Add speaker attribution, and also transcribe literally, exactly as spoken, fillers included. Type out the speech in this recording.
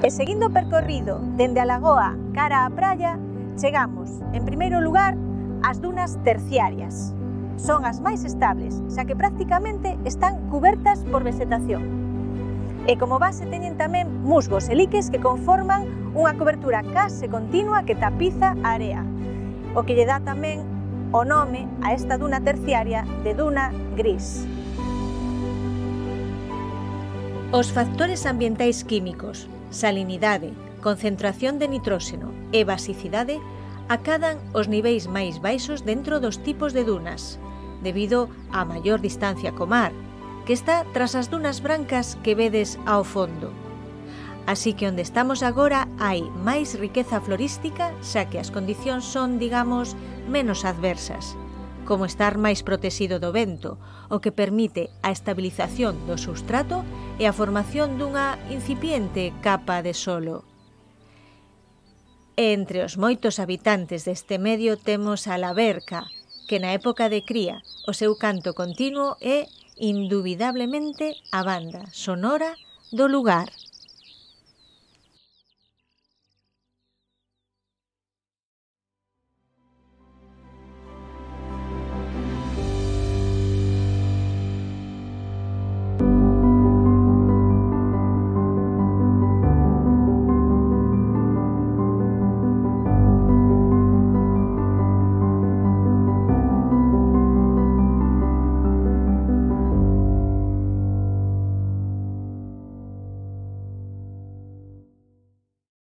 Speaker 1: E seguindo o percorrido dende a lagoa cara á praia, chegamos, en primeiro lugar, ás dunas terciarias. Son as máis estables, xa que prácticamente están cubertas por vegetación. E como base teñen tamén musgos e liques que conforman unha cobertura case continua que tapiza a area, o que lle dá tamén o nome a esta duna terciaria de duna gris. Os factores ambientais químicos, salinidade, concentración de nitróxeno e basicidade acadan os niveis máis baixos dentro dos tipos de dunas, debido á maior distancia co mar, que está tras as dunas brancas que vedes ao fondo. Así que onde estamos agora hai máis riqueza florística, xa que as condicións son, digamos, menos adversas, como estar máis protegido do vento, o que permite a estabilización do substrato e a formación dunha incipiente capa de solo. Entre os moitos habitantes deste medio temos a laverca, que na época de cría o seu canto continuo é indubidablemente a banda sonora do lugar.